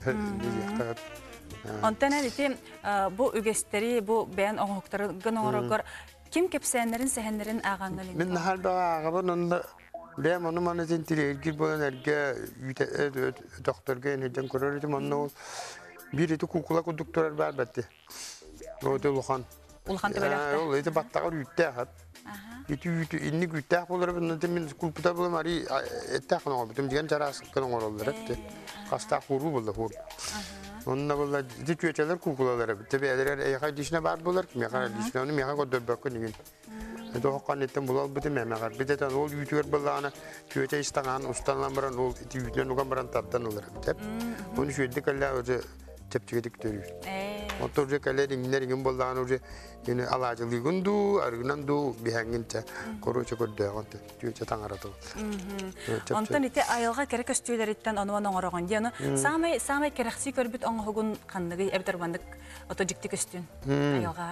Онтана дите бу үгестери бу бен оңхоктары гынорогор ким кепсенлерин сехенлерин агаңгыл. Мен халда агабын онда бем оны маны зентиргир болан эрге докторга энеден көрөрүм онно бир эти кукула кондуктор бар батты. Оты Улхан тебелакта. Ол эти баттагы үттэ хат. Ити инни үттэ болор мен мен кулпута болом ари эттакны бутум деген жарас кылын оролдор этти. Каста хуру болду хур. Онна болла дичөчелер кукулалар битте бедер эйга дишне бар болор. Мега дишне оны мега көдөрбөккө деген. Доққан еттен болал бітім әмәғар. Бітетен ол үйтігер болағына көте істаған ұстанлан баран ол ити үйтінен ұған баран таптан олар бітеп. Оны шөйді кәлі өзі тепчігедік төрі. Отыр же кәлі еңінер болағына өзі алажылы күнду, арғынан ду бігәңгінші көрөчі көрді ағанты. Жөйте таңарады ол. Онтан ите айылға керек өстейлер еттен онуан оңыраған дені. Самай керекси көрбіт оңығын қандығы әбітер бандық ото жіктік өстен айылға.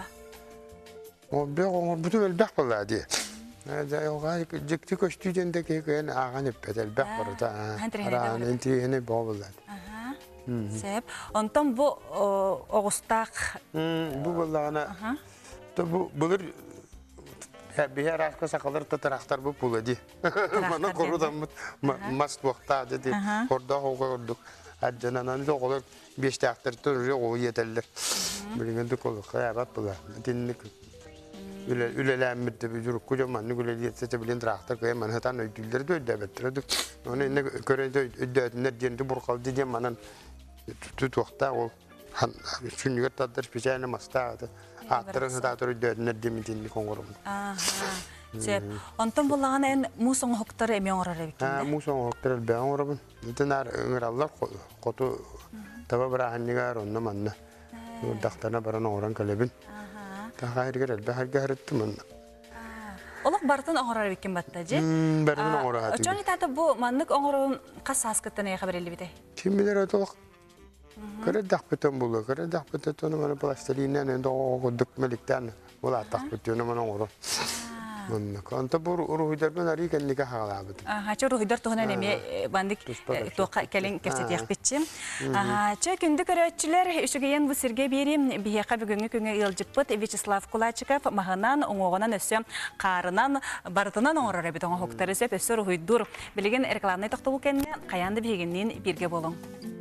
Bütün elbek vallahi. Ayolga ciddi köştüğündeki köyün ağan ipet elbek var da. Aran intrihine bağlılar. Sep. Ondan bu Ağustak. Bu vallahi bu bulur. Bir her aşkı sakalar tataraktar bu puladı. Bana korudan mast vakta dedi. Orada okuduk. Adjananı da olur. 5 taktır tutuyor o yeterler. Bilinen de koluk. Hayat bular. Dinlik. Ülelenmedi bir juruk kocaman ne güzel yetse bilen traktör koyar Manhattan ödülleri de ödebettiriyordu. Onu ne körede ödediler diye burkal diye manan tutukta o çünkü tadır spesiyel mastağdı. Atların tadır ödediler diye midinli kongurum. Sep. Ondan bulağın en muson hoktarı emiyor arabikinde. Muson hoktarı ben orabın. Nitenar ınırallar kotu taba bırahannigar onunla manna. Daktarına baran oran kalebin. Tahayır elbette harrettim onu. Olak bardan oğrar bikin battacı. Bardan oğrar hadi. Çoğun itaatı bu manlık oğrun kas haskıttı neye haberli bide? Kim bilir o olak. Kare dakpetan bulu. Kare dakpetan onu bana plastilinen ende o koduk melikten. Ola dakpetan onu bana oğrar. Anta bu ruhidar ben arı kendi kahalabidim. Haço ruhidar tuhana nemi bandik toqa kelin kefset yakbitçim. Çö gündük öğretçiler üşügeyen bu sirge birim biyaka bugünkü güne yılcıpıt Vyacheslav Kulachikov mahanan oğunan ösem qarınan barıtınan oğrar bit oğa hoktarı sep ösü ruhidur. Bilegen reklamnay toqtulu kenne qayandı bigenin birge bolun.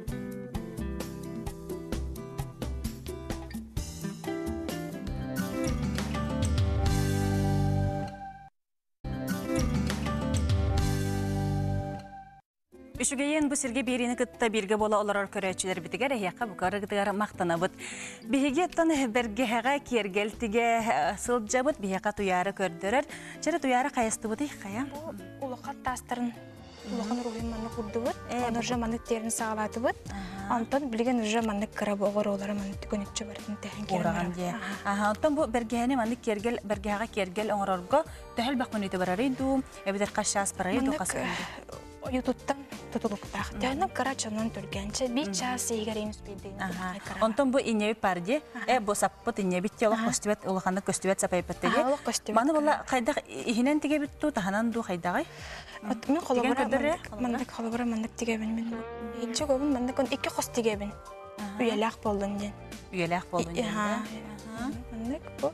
Üşügeyen bu sirge birini kıtta birge bola olarak köröçüler bitiger ehiyaka bu karıgıdıgar maqtanabıt. Bihigettan bergehaga kergeltige sılcabıt bihiyaka tuyarı kördörür. Çere tuyarı kayastıbıt ihkaya? Ulukat tastarın улахан руhin манны курдубут, оноржа манны терин сагалатыбыт. Антон билген үржа манны кырабы огор олары манны көнүкчө бардын тәһин керген. Антон бу бергени манны кергел бергага кергел оңорорго төһөл бакмын өтө барары ду, эбидер кашас барары ду касынды. YouTube'дан тутулуктах. Тәнен кара чонон түргенче би час егеремиз биден. Онтон бу инеби парди, бу саппыт инебит тело костюбет улаханы костюбет сапайпаттеги. Маны була кайда ихинен тиге битту таханан ду кайдагай. Мен колобора мандык колобора мандык тигебин мен. Инче көбүн мандык он 2 кос тигебин. Уялак болдун ден. Уялак болдун ден. Мандык бу.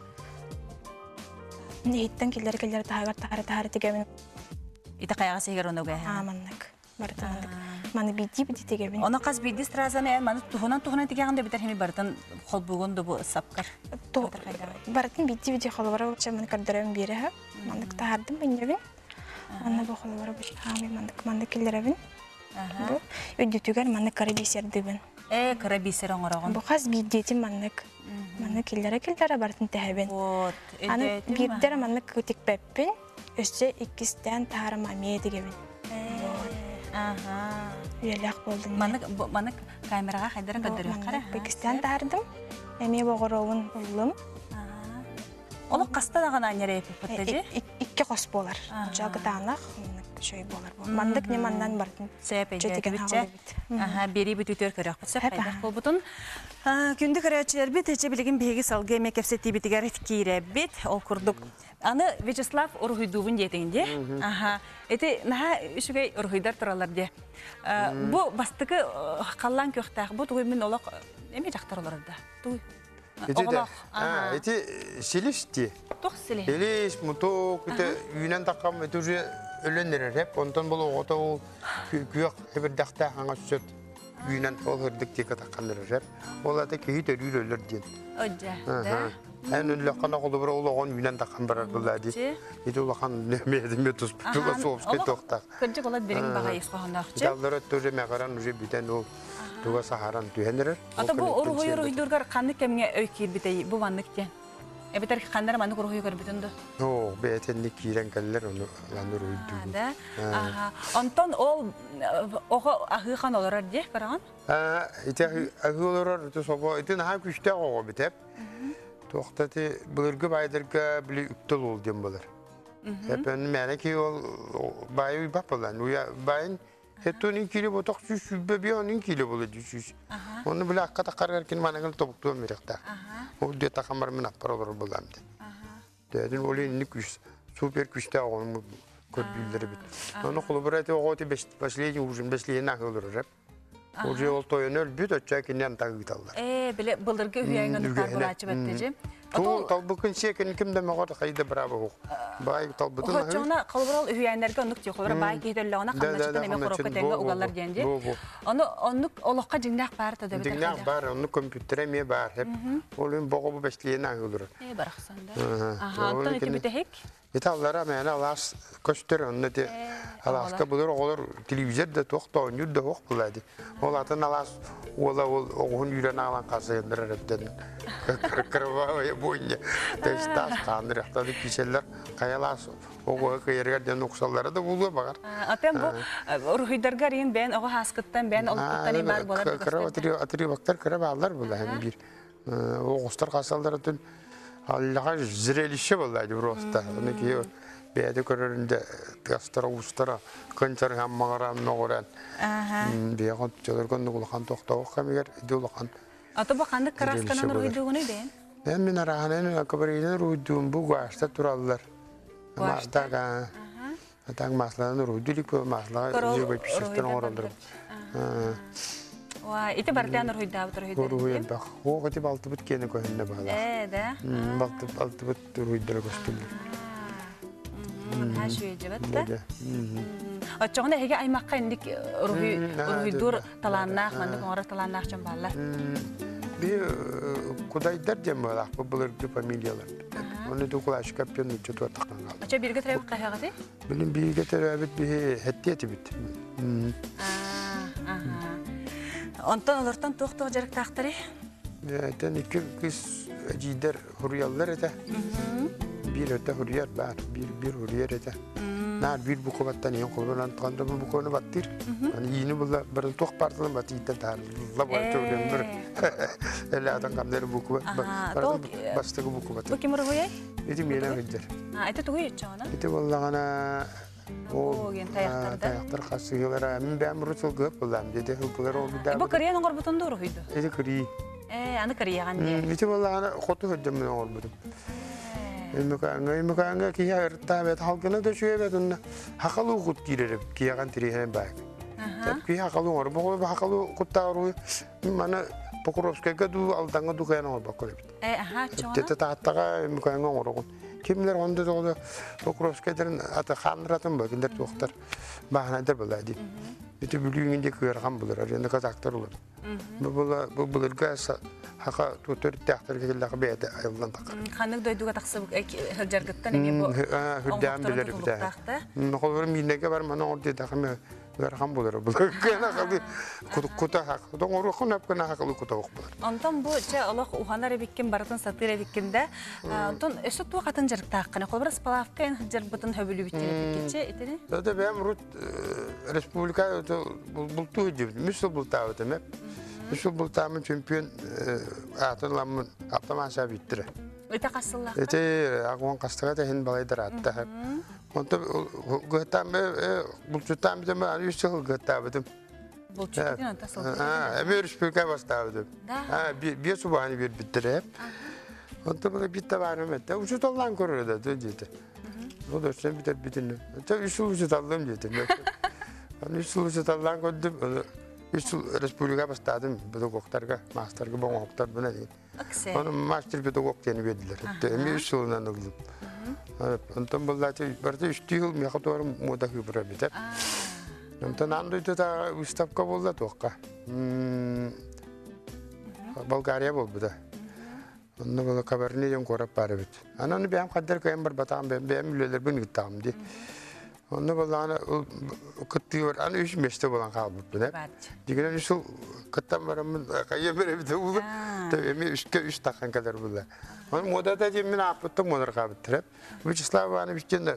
Нейттен киллер тагар тигебин. Ите каяга сегер онуга. Мандык. Бартан мандык. Маны биди тигебин. Оны каз биди стразаны маны тухунан тигегенде битер хеми бартан холбугунду бу сапкар. Бартан биди колобора чаман кардырам бире. Мандык тагардым бенебин. Анна бу колобора бу хами мандык киллеребин. Бу өдүтүгөр маны карабисердибин. Карабисер оңорогон. Бу каз бидети мандык. Маны киллере бартан тахабин. Вот. Аны бирдер мандык күтикпеппин. Өсө 2-тен тарама медигебин. Уялак болдун. Маны камерага кайдырын кадырып кара. 2-тен тардым. Эме богоровун уллум. Оло каста даган анере пеппетежи? 2 кос болар. Жагытанак шөй болар. Мандык не мандан бартын. Сөйпеже. Бери бүтүтөр көрөк. Сөйпеже. Бутун күндү көрөчүлөр бит эче билген беги салгы мекепсети битигер кийребит. Ол курдук. Аны Вячеслав Ургуйдубун детинде. Эти наха үшүгөй ургуйдар туралар де. Бу бастыкы каллан көктак. Бу тугуй мен олок эме жактарлар да. Тугуй. Эти селишти. Тох селе. Элиш муток эти үйнен таккам эти уже өлөннөр хеп. Онтон бул ото күйөк бир дакта аңа сүт. Үйнен ол хырдык тек таккандар хеп. Олар да кей төрүлөр ден. Ожа. Эн үлөккана колду бир ологон үйнен таккан барар булады. Эти улахан немедиме туз туга соопскай токтак. Кыржык олар берин бага ескохондакчы. Даллар тоже мегаран уже бүтен ол туга сахаран түйенер. Ата бу ургуйдургар канны кемге өйкир битей бу ванныктен. Эбетер кандар маны ургуйгар бүтөндө. О, бетенди кирен келлер ону ланыр үйдү. Да. Антон ол ого ахыхан олар де караган? Ите ахылар то собо ите на күчтө ого битеп. Токтаты булыргы байдырга били үктөл ол дем болар. Эпен мене ки ол бай бапалан. Уя байын Хеттонин киле ботак сүббе бионин киле болду сүз. Оны биле акка такаргар кин манагыл тобуктуу меректа. Ол де такамар мен аппаралар боламды. Дедин олин никүс супер күчтө onu көрдүлөр бит. Оны колоборати оготи башлеги ужин башлеги нахылыр. Уже ол тойонөл бүт өчөкүнөн тагыталар. Биле былдыргы үйөңгөн тарбачы беттежи. Талбыкын шекин кимде мегот кайда браво. Бай талбытын. Хочона колборол үйөңнөргө ондук жоколор бай кетеллөгөнө камачтан эме корокотенге угаллар денди. Оны ондук олокка жиңнак бар да деп. Жиңнак бар, оны компьютере ме бар хеп. Олун богобу бешлиена агылыр. Барахсанда. Антон этибитек. Италлара мене алас көстөр онны де аласка булар олар телевизорда тохто нүдө хок булады. Ол атын алас ола ол огун үйрөн алан касыйдыр эптен. Кырва бойня. Тестас кандыр аттады кишелер каялас ого кайргаден уксаллары да булу багар. Атем бу ургуйдарга рин бен ого хаскыттан бен олуттан бар болар. Кырва атри бактар кырва алар булар бир. Огустар касалдарын Аллаға зрелище болады просто. Оны кейі бәді көрерінде гастара ұстара көнчар ғаммағаран ноғыран. Бәғын жолыргонды ұлақан тоқтауы қамегер еді ұлақан. Аты бақанды қарасқанан ұруйдуғыны дейін? Мен арағанын көбірейден ұруйдуғын бұл ғашта тұралылар. Мастаға. Атаң маслағын ұруйдылық бұл маслаға жебай пішектен оралдырым. Ити бартян уруйдабы туруйдабы. Уруйдабы. О, кати балты бут кені көйінді бағала. Да? Балты бут уруйдары көстілдір. Хаш үйеджі бәтті? Отчоғында әге аймаққа ендік уруйдур таланнақ, мандық оңыра таланнақ жөн балар? Bir kudayдар дем балақ, бұлырды фамилиялар. Оны дұқылашы кәппен үтчі туатаққан қалды. Оча бірге тәрәбіт қайғады? Білім бірге тәрәбіт бір хәттеті біт. Онтан олардан тоқтығы жарық тақтыры? Тән екі қыз әжейдер хұрыялар әті. Bir öte hürriyet var, bir hürriyet ete. Nar bir buku battan yan kolundan tıkandı bu bukunu battır. Yani yeni bulla bir tok parçalan battı itten tar. La var çoğun bir. Elle adam kamları buku bat. Bastığı buku battı. Bu kim ruhuya? Eti miyene gider. Eti tuğu yutçağına? Eti vallahi ana О, ген таяқтарда. Таяқтар қасығылар. Мен бәм рұсыл көп болам деді. Хылпылар ол біда. Бұл кіриян оңғыр бұтын дұры үйді? Еді кірі. Аны кірияған де. Ете болағына қоты хөджім мен оңғыр бұдым. Емікаңа кия ыртта бәт халқына да шүйе бәт онына хақалу құт кейлеріп кияған тірейхен бәк. Кия хақалу оңғыр. Бұл хақалу құттағыр ойы. Мана Покровскайга ду алдаңа ду қиян оңғыр бақ көріп. Тәті тағаттаға емікаңа оңғыр оғын. Kimler onda da oldu Pokrovskay'ların ata xanıratın bak, kinder toxtar bahanaydır bulaydı. Bütün bülüğünde kıyarğan bulur, arayında kazaktar olur. Bu bulurga haqa tutur təxtir kelləq bəyədə ayıldan taqır. Xanıq doyduğa taqsı hırjargıttan emi bu. Hürdəm bilir bir də. Məqollarım minəgə var, mənə orada taqım Verhan bulur. Kena kaldı kuta hak. Doğru konap kena haklı kuta oklar. Ondan buça Allah uhanar ebikken baratın satır ebikkende. Ondan eşit bu katın jarık taqqana. Kolbara spalavka en jarıbıtın höbülü bittiğini geçe etini. Da ben rut Respublika bultu hücüm. Müsul bultağı demek. Müsul bultağımın çempiyon atırlamın aptaman sabittir. Ete qasıllah. Ete aqwan qastaga da hin balaydır hatta. Onda gıtam bultutam dedim ben 100 yıl gıtadım. Bultutam anta saldı. Emir spika bastadım. Bir subhani bir bitirip. Onda böyle bitti var mı? Da uçut olan korurdu dedi. O da sen biter bitin. Da uçut aldım dedim. Ben uçut aldan koydum. Respublika bastadım. Bu doktorga, masterga bon doktor bana dedi. Onun master pedagog diye verdiler. Emir uçulundan aldım. Ondan bullaçı barda 3 yıl mekatuar moda hibra bitip. Ondan andoydu da ustavka bolda toqqa. Bulgariya boldu da. Ondan bola kabarniyen korap bar bit. Ananı benim kadar kayın bir batağım benim ülkeler bunu gittim di. Ondan bola ana kıtıyor ana 3 meşte bolan qalbıp bile. Digenen usul kıttam baramın kayı bir bit ulu. Tabii 3 takan kadar bulla. Onun modada diye min apıttım modar qabıttırıp. Vyacheslav biçende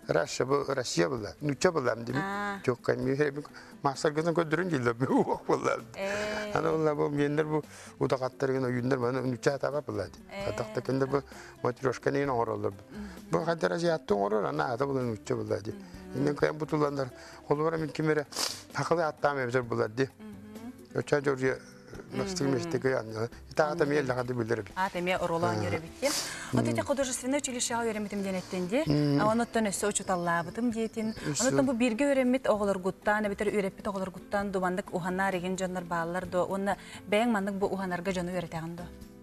Rusya bulla. Nuça bullam dedim. Çok kayın masal gözün ködürün dilde bu bullam. Ana Allah bu menler bu udaqatlarına oyunlar bana nuça tapa bulladı. Hatta kendi bu matryoshkanın oraldı. Bu kadar aziyatın oraldı ana da bulun nuça bulladı. İnden kayın butulanlar olvara min kimere haklı attam evzer bulladı. Öçen Georgia Настиг местега яна. Итаата мен лагады билдирим. Атеме оролан йөребитте. Отете художественное училище öğrenmedim denettendi. Ondan öse uçutallabıdım diyetin. Ondan bu birge öğrenmet oğullar guttan, biter öğretmet oğullar guttan dumandık uhanar egen canlar bağlar do. Onu beğen mandık bu uhanarga canı öğretağında.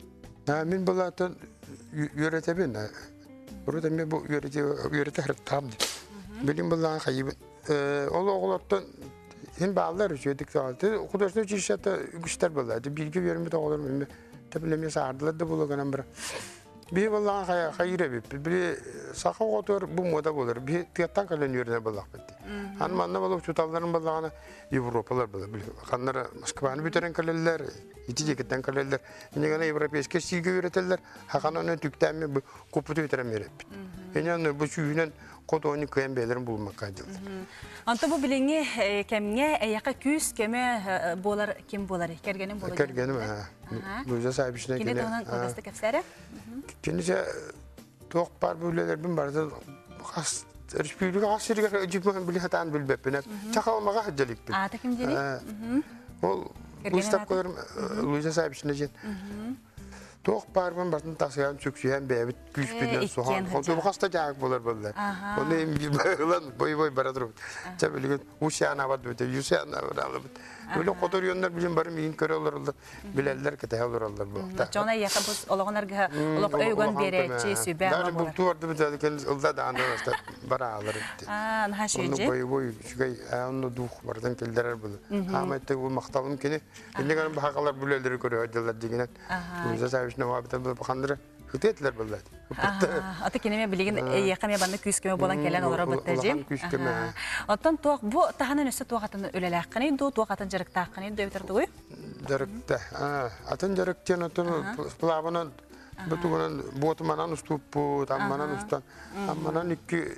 Men bulatın öğretebin. Burada men bu öğreter tamdı. Benim bulan kayıp. Oğullardan hem bağlar ücretik sağladı. Hudosunu çişete güçler buladı. Bilgi verimi de olur mu? Tabii sardılar da bulagan bir. Bir vallahi hayır bir sakı otur bu moda olur. Bir tiyattan kalan yerine bulak bitti. Anmanna balık tutalların balağına Avrupalılar bulak. Kanlara Moskva'nı bitiren kalanlar, İticekten kalanlar. Yine gene Avrupa silgi üretirler. Hakanın tükten mi kuputu bitiren mi? Yani bu şuyunun Kodoni kıyam beylerin bulmak kaydıldı. Anta bu bilingi kemine yaka küs keme bolar kim bolar? Kergenin bolar. Kergenim ha. Luza sahibisine kine. Kine donan kodasta kefsere? Kine toq par böyleler bin barda khas Respublika asiriga cibman bili hatan bil bepine. Çakalmaga hacalik bil. Ata kim deli? Ol Mustafa koyarım Luza sahibisine jen. Toq parman batın tasıyan çöksüyen bebit güç bilen soğan. Onu hasta cağık bolar bolar. Onu emgilan boy baradır. Çabeligen uşağına avat böte, yuşağına avat. Öyle kotor yönler bilen barım yiyin köre olurlar. Bilerler ki tehe olurlar bu. Çoğuna yakabız olanlar olak öygen bereçi sübe ama bolar. Bu tuvardı bir tane kendisi ılda da anlamazlar. Bara alır. Naha şöyle. Onu boy şugay onu duh bardan kelderer bunu. Ahmet'te bu maktalım kini. Şimdi kanım bahakalar bilerleri köre ödüller diginen. Uyuza sahibisine muhabbetten böyle bakandırı. Hüteyetler böyle. Ata kineme bilgin yakame banda küskeme bolan kelen olara batacağım. Ondan toq bu tahanan üstü toqatın ölelaqını, do toqatın jarıqtaqını dövterdi oy. Jarıqta. Atın jarıqtan atın plavana butuğunun botumanan ustupu, tammanan ustan. Ammanan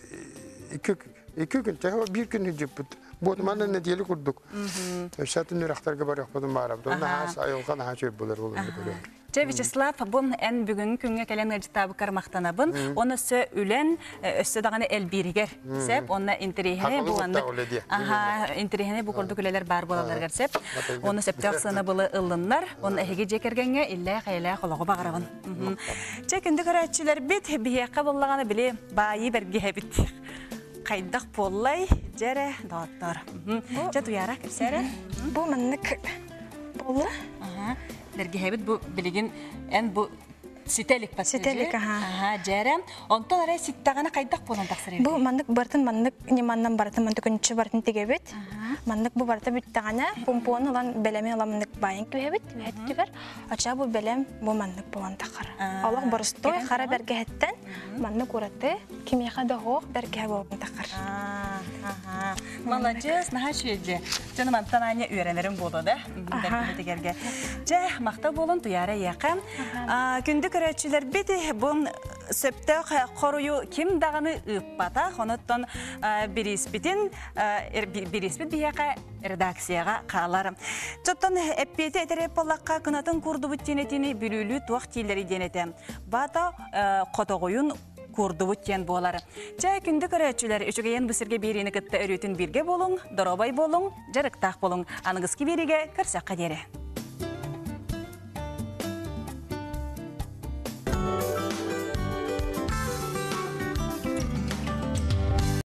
iki gün tehe bir gün hicip botumanan ne diyeli kurduk. Şatın nüraqtarga bar yaqpadın barabdı. Onda has ayılqan ha çöp bolar olur. Же Вячеслав бун эн бүгүн күнгө келен ыжтабы кармактанабын. Оны сө үлен өссө даганы элбиригер. Сеп онна интерехне буланды. Аха, интерехне бу курдук үлелер бар болалар герсеп. Оны септак сына былы ылыннар. Оны эһиге жекергенге илле кайла кологу багарабын. Же күндү көрөчүлөр бит бияка боллаганы биле байы берге бит. Кайдак боллай жере доттор. Же туяра кирсере. Бу маннык болла. Ага. Берге хебит бу билигин эн бу сителик пасыжы. Сителик, Ага, жере. Онтон арай ситтагана кайдак болон таксыр. Бу маннык бартын маннык неманнан бартын маннык күнчү бартын тегебит. Маннык бу барта биттагана помпоны лан белеме ламнык байын кебит. Беттибер. Ача бу белем бу маннык болон такыр. Алак борстой хара берге хеттен маннык ураты кимияга да хок берге болон такыр. Ага. Молодец, нахашеже. Жана мантанanya үйренерим болду да. Тегерге. Же макта болон туяра якын. Күндү көрөчүлөр бит бун сөптө корую ким даганы ыппата, хоноттон бириспитин бириспит бияка редакцияга каалар. Жоттон эппети этереп болакка кынатын курду буттенетини бүлүлү туак тилери денете. Бата котогоюн курдубуттен болар. Жа күндү көрөчүлөр үчүгейен бусирге берини кытта өрүтүн бирге болуң, доробай болуң, жарыктак болуң. Аныңызки бериге кырсакка дере.